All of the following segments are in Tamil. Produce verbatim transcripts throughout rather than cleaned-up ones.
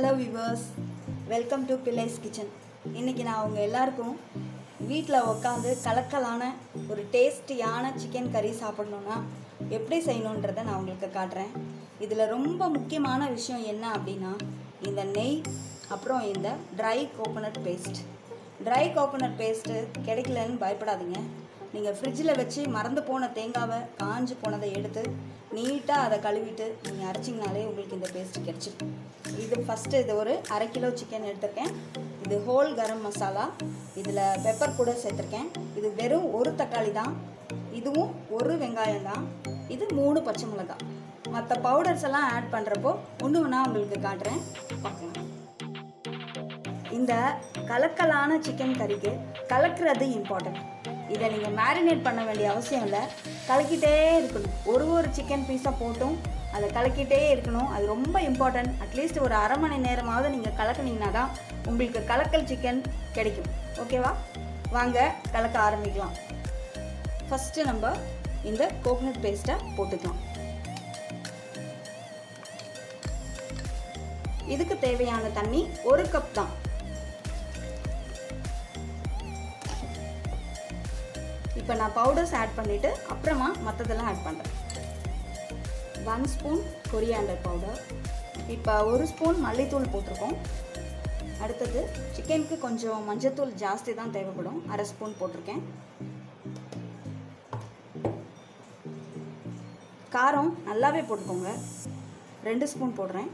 Hello viewers, welcome to Pillai's Kitchen. இன்னைக்கு நான் உங்க எல்லாருக்கும் வீட்ல உட்கார்ந்து கலக்கலான ஒரு டேஸ்டியான சிக்கன் கறி சாப்பிடணும்னா எப்படி செய்யணும்ன்றதை நான் உங்களுக்கு காட்டுறேன். இதுல ரொம்ப முக்கியமான விஷயம் என்ன அப்படினா இந்த நெய் அப்புறம் இந்த dry coconut paste. dry coconut paste கிடைக்கலன்னு பயப்படாதீங்க. நீங்க ஃப்ரிட்ஜ்ல வச்சு மறந்து போன தேங்காவை காஞ்சு போனதை எடுத்து நீட்டா அதை கழுவிட்டு நீங்க அரைச்சிங்கனாலே உங்களுக்கு இந்த பேஸ்ட் கிடைச்சிடும். இது ஃபர்ஸ்ட் இது ஒரு அரை கிலோ சிக்கன் எடுத்துர்க்கேன். இது ஹோல் கரம் மசாலா. இதில் பெப்பர் கூட சேர்த்துருக்கேன். இது வெறும் ஒரு தக்காளி தான். இதுவும் ஒரு வெங்காயம் தான். இது மூணு பச்சை மிளகாய். மற்ற பவுடர்ஸ் எல்லாம் ஆட் பண்ணுறப்போ ஒன்று ஒன்றா உங்களுக்கு காட்டுறேன், பார்க்கலாம். இந்த கலக்கலான சிக்கன் கறிக்கு கலக்கிறது இம்பார்ட்டன்ட். இதை நீங்கள் மேரினேட் பண்ண வேண்டிய அவசியம் இல்லை. கலக்கிட்டே இருக்கணும். ஒரு ஒரு சிக்கன் பீஸாக போட்டும் அதை கலக்கிட்டே இருக்கணும். அது ரொம்ப இம்பார்ட்டன்ட். அட்லீஸ்ட் ஒரு அரை மணி நேரமாவது நீங்கள் கலக்குனீங்கன்னா தான் உங்களுக்கு கலக்கல் சிக்கன் கிடைக்கும். ஓகேவா? வாங்க கலக்க ஆரம்பிக்கலாம். ஃபஸ்ட்டு நம்ம இந்த கோகனட் பேஸ்ட்டை போட்டுக்கலாம். இதுக்கு தேவையான தண்ணி ஒரு கப் தான். இப்போ நான் பவுடர்ஸ் ஆட் பண்ணிவிட்டு அப்புறமா மற்றதெல்லாம் ஆட் பண்ணுறேன். One spoon coriander powder. இப்போ ஒரு ஸ்பூன் மல்லித்தூள் போட்டிருக்கோம். அடுத்தது சிக்கனுக்கு கொஞ்சம் மஞ்சத்தூள் ஜாஸ்தி தான் தேவைப்படும். அரை ஸ்பூன் போட்டிருக்கேன். காரம் நல்லாவே போட்டுக்கோங்க. ரெண்டு ஸ்பூன் போடுறேன்.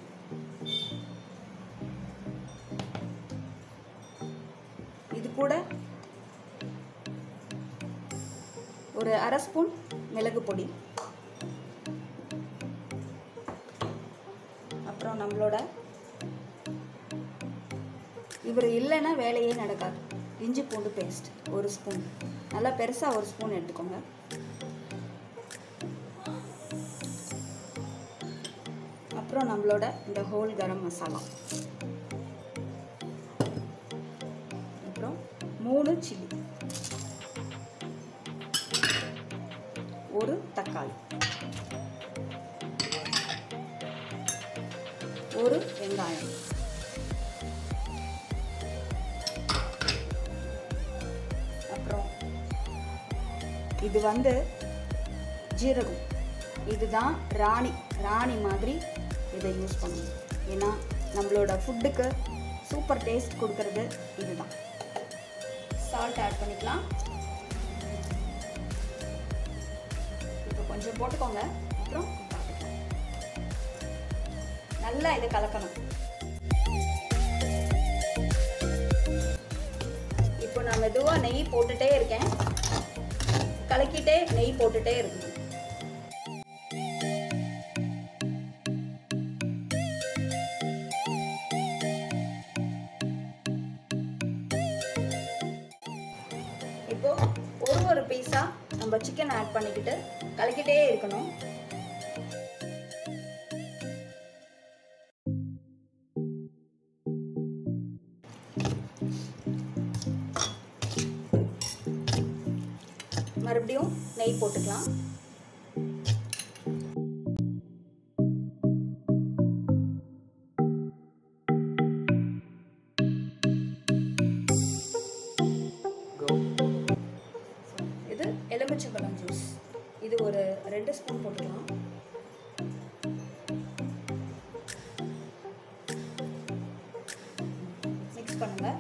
இது கூட ஒரு அரை ஸ்பூன் மிளகு பொடி. அப்புறம் நம்மளோட இவர் இல்லைன்னா வேலையே நடக்காது. இஞ்சி பூண்டு பேஸ்ட் ஒரு ஸ்பூன். நல்லா பெருசாக ஒரு ஸ்பூன் எடுத்துக்கோங்க. அப்புறம் நம்மளோட இந்த ஹோல் கரம் மசாலா. அப்புறம் மூணு சில்லி, ஒரு தக்காளி, ஒரு வெங்காயம், அப்புறம் இது வந்து ஜீரகம். இதுதான் ராணி ராணி மாதிரி இதை யூஸ் பண்ணணும். ஏன்னா நம்மளோட ஃபுட்டுக்கு சூப்பர் டேஸ்ட் கொடுக்கறது இதுதான். சால்ட் ஆட் பண்ணிக்கலாம். கொஞ்சம் போட்டுக்கோங்க. அப்புறம் நல்லா இதை கலக்கணும். இப்போ நான் மெதுவா நெய் போட்டுட்டே இருக்கேன். கலக்கிட்டே நெய் போட்டுட்டே இருக்கணும். இப்போ ஒரு ஒரு பீஸா நம்ம சிக்கன் ஆட் பண்ணிக்கிட்டு கலக்கிட்டே இருக்கணும். மறுபடியும் நெய் போட்டுக்கலாம். இது எலுமிச்சம்பழம் ஜூஸ். இது ஒரு ரெண்டு ஸ்பூன் போட்டுக்கலாம். மிக்ஸ் பண்ணுங்க.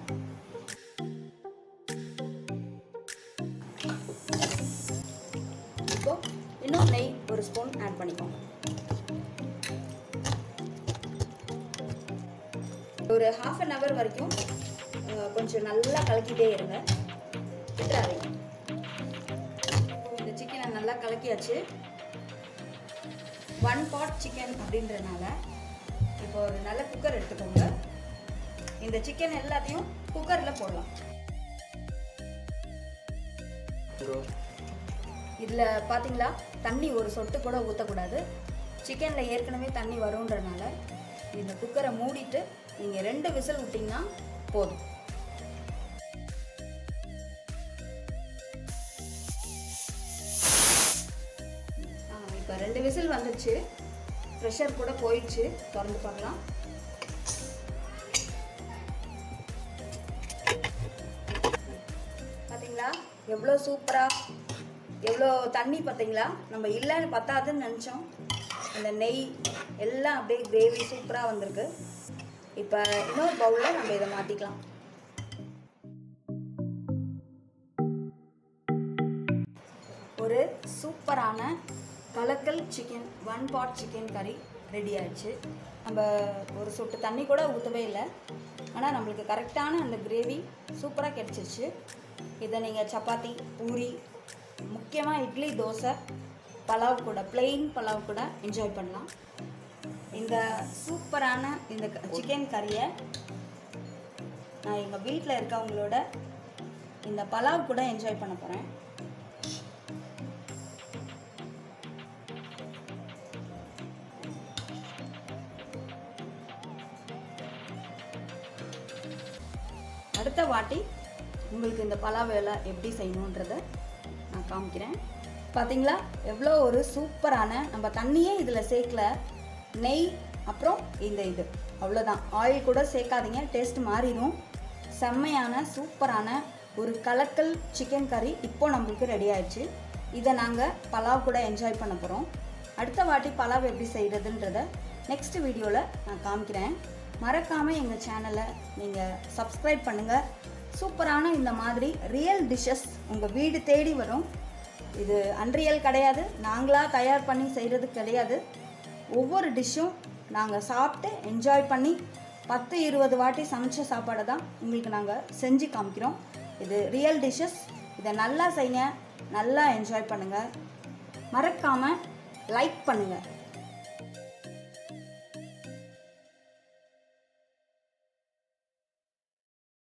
இப்போ இன்னும் நெய் ஒரு ஸ்பூன் ஆட் பண்ணிக்கோங்க. ஒரு ஹாஃப் அன் ஹவர் வரைக்கும் கொஞ்சம் நல்லா கலக்கிட்டே இருங்க. விட்டுறாதீங்க. நல்லா கலக்கியாச்சு. ஒன் பாட் சிக்கன் அப்படின்றதுனால இப்போ ஒரு நல்ல குக்கர் எடுத்துக்கோங்க. இந்த சிக்கன் எல்லாத்தையும் குக்கரில் போடலாம். இதில் பார்த்தீங்களா, தண்ணி ஒரு சொட்டு கூட ஊற்றக்கூடாது. சிக்கனில் ஏற்கனவே தண்ணி வரும்ன்றனால இந்த குக்கரை மூடிட்டு நீங்கள் ரெண்டு விசில் விட்டிங்கன்னா போதும். இப்போ ரெண்டு விசில் வந்துச்சு. ப்ரெஷர் கூட போயிடுச்சு. திறந்து பார்க்கலாம். எவ்வளோ சூப்பராக, எவ்வளோ தண்ணி பார்த்தீங்களா? நம்ம இல்லைன்னு பத்தாதுன்னு நினச்சோம். அந்த நெய் எல்லாம் அப்படியே கிரேவி சூப்பராக வந்திருக்கு. இப்போ இன்னொரு பவுலில் நம்ம இதை மாற்றிக்கலாம். ஒரு சூப்பரான கலக்கல் சிக்கன் ஒன் பாட் சிக்கன் கறி ரெடி ஆயிடுச்சு. நம்ம ஒரு சொட்டு தண்ணி கூட ஊற்றவே இல்லை, ஆனால் நம்மளுக்கு கரெக்டான அந்த கிரேவி சூப்பராக கிடச்சிருச்சு. இதை நீங்கள் சப்பாத்தி, பூரி, முக்கியமாக இட்லி, தோசை, பலாவ் கூட, பிளெயின் பலாவ் கூட என்ஜாய் பண்ணலாம். இந்த சூப்பரான இந்த சிக்கன் கறியை நான் எங்கள் வீட்டில் இருக்கவங்களோட இந்த பலாவ் கூட என்ஜாய் பண்ண போகிறேன். அடுத்த வாட்டி உங்களுக்கு இந்த பலாவ் எல்லாம் எப்படி செய்யணுன்றதை நான் காமிக்கிறேன். பார்த்தீங்களா எவ்வளோ ஒரு சூப்பரான, நம்ம தண்ணியே இதில் சேர்க்கல, நெய் அப்புறம் இந்த இது அவ்வளோதான். ஆயில் கூட சேர்க்காதீங்க, டேஸ்ட் மாறிடும். செம்மையான சூப்பரான ஒரு கலக்கல் சிக்கன் கறி இப்போ நம்மளுக்கு ரெடி ஆயிடுச்சு. இதை நாங்கள் பலாவ் கூட என்ஜாய் பண்ண போகிறோம். அடுத்த வாட்டி பலாவ் எப்படி செய்கிறதுன்றதை நெக்ஸ்ட் வீடியோவில் நான் காமிக்கிறேன். மறக்காமல் எங்கள் சேனலை நீங்கள் சப்ஸ்கிரைப் பண்ணுங்கள். சூப்பரான இந்த மாதிரி ரியல் டிஷ்ஷஸ் உங்கள் வீடு தேடி வரும். இது அன்ரியல் கிடையாது, நாங்களாக தயார் பண்ணி செய்கிறது கிடையாது. ஒவ்வொரு டிஷ்ஷும் நாங்கள் சாப்பிட்டு என்ஜாய் பண்ணி பத்து இருபது வாட்டி சமைச்ச சாப்பாடை தான் உங்களுக்கு நாங்கள் செஞ்சு காமிக்கிறோம். இது ரியல் டிஷ்ஷஸ். இதை நல்லா செய்யுங்க, நல்லா என்ஜாய் பண்ணுங்கள். மறக்காமல் லைக் பண்ணுங்கள்.